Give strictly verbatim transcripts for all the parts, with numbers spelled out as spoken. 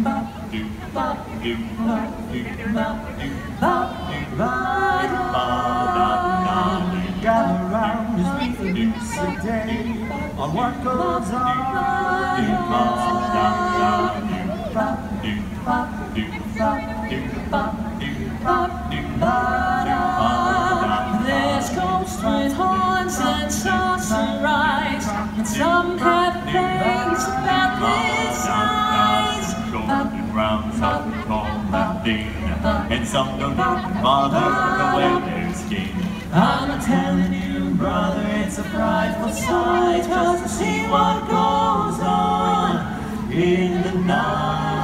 Gather round as we produce a day on what goes on. There's ghosts with horns and saucer eyes, and some have things about this size. Golden round, some call them Dean, and some don't even bother the way they're skiing. I'm telling you, brother, it's a frightful sight, just to see what goes on in the night.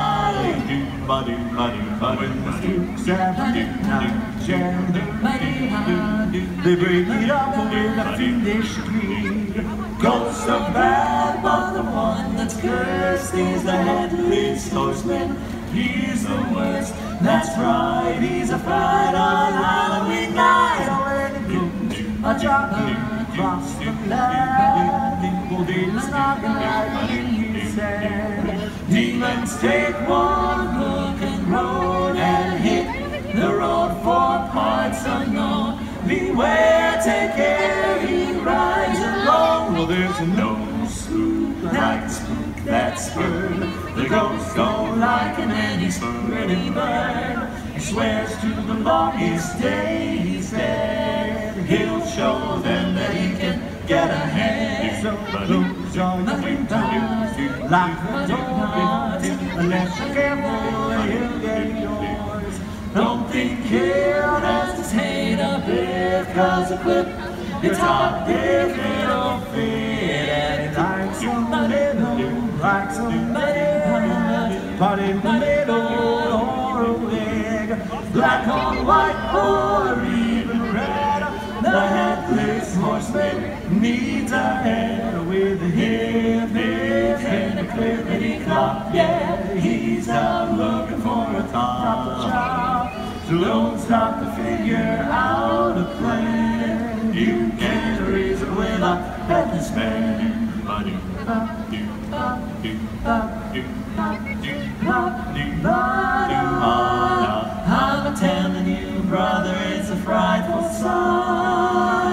When the Stooks have midnight jam, they break it up with a fiendish greed. Ghosts are bad, but the one that's cursed is the headless horseman. He's the worst, that's right, he's a fright on Halloween night. A jockey across the land, people didn't knock like he said. Demons take one look and road and hit the road for parts unknown. Beware, take care, he rides alone. Well, there's No spook Like spook that spurred the ghost go like an any pretty bird. He swears to the longest day he's dead, he'll show them that he can get ahead. So lose all your windows, lock the door, unless you're careful, he'll get yours. Don't think he'll hesitate a bit, cause a clip it's hot if it don't fit. Like somebody, like somebody, but in the middle or a wig, Black on white or even red, the headless horseman needs a head with a hip, hip, and a clippity clop. Yeah, he's out looking for a top. so don't stop to figure out a plan. You can't reason with a headless man. I'm telling you, brother, it's a frightful sight.